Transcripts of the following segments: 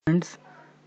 Friends,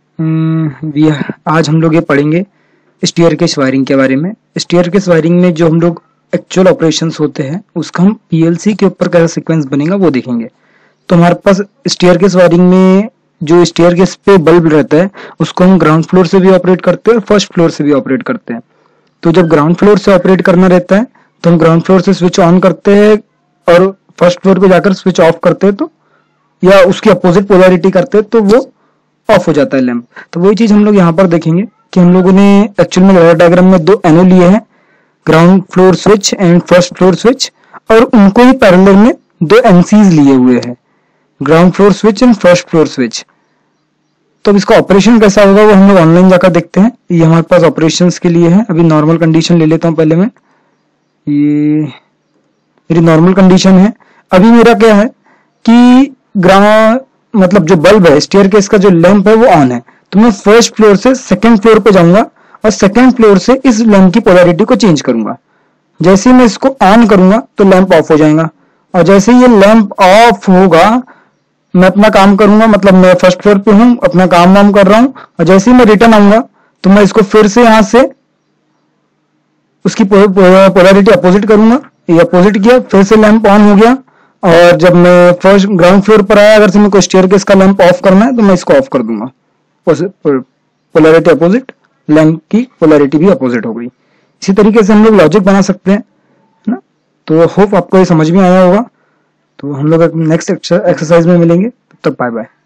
आज हम लोग ये पढ़ेंगे स्टेयरकेस वायरिंग के बारे में। स्टेयरकेस वायरिंग में जो हम लोग एक्चुअल ऑपरेशंस होते हैं उसका हम पीएलसी के ऊपर कैसा सीक्वेंस बनेगा वो देखेंगे। तो हमारे पास स्टेयरकेस वायरिंग में जो स्टेयरकेस पे बल्ब रहता है उसको हम ग्राउंड फ्लोर से भी ऑपरेट करते हैं और फर्स्ट फ्लोर से भी ऑपरेट करते हैं। तो जब ग्राउंड फ्लोर से ऑपरेट करना रहता है तो हम ग्राउंड फ्लोर से स्विच ऑन करते हैं और फर्स्ट फ्लोर पे जाकर स्विच ऑफ करते हैं, तो या उसकी अपोजिट पोलैरिटी करते हैं तो वो ऑफ हो जाता है लैंप। तो वही चीज हम लोग यहाँ पर देखेंगे कि हम लोगों ने एक्चुअल में लेयर डायग्राम में दो एनो लिए हैं, ground floor switch and first floor switch, और उनको ही पैरेलल में दो एनसीज लिए हुए हैं, ground floor switch and first floor switch. तो अब इसका ऑपरेशन कैसा होगा वो हम लोग ऑनलाइन जाकर देखते हैं। ये हमारे पास ऑपरेशंस के लिए है। अभी नॉर्मल कंडीशन ले लेता हूँ पहले मैं। ये मेरी नॉर्मल कंडीशन है। अभी मेरा क्या है कि मतलब जो बल्ब है, स्टेयरकेस का जो लैंप है वो ऑन है, तो मैं फर्स्ट फ्लोर से सेकंड फ्लोर पे जाऊंगा और सेकंड फ्लोर से इस लैंप की पोलैरिटी को चेंज करूंगा। जैसे ही मैं इसको ऑन करूंगा तो लैंप ऑफ हो जाएगा, और जैसे ही ये लैंप ऑफ होगा मैं अपना काम करूंगा, मतलब मैं फर्स्ट फ्लोर पे हूं, अपना काम वाम कर रहा हूं, और जैसे ही मैं रिटर्न आऊंगा तो मैं इसको फिर से यहां से उसकी पोलैरिटी अपोजिट करूंगा। ये अपोजिट किया, फिर से लैंप ऑन हो गया, और जब मैं फर्स्ट ग्राउंड फ्लोर पर आया, अगर से मेरे को स्टेयरकेस का लैंप ऑफ करना है तो मैं इसको ऑफ कर दूंगा। पोलैरिटी अपोजिट, लैंप की पोलैरिटी भी अपोजिट हो गई। इसी तरीके से हम लोग लॉजिक बना सकते हैं ना। तो होप आपको ये समझ में आया होगा। तो हम लोग नेक्स्ट एक्सरसाइज में मिलेंगे, तब तक बाय बाय।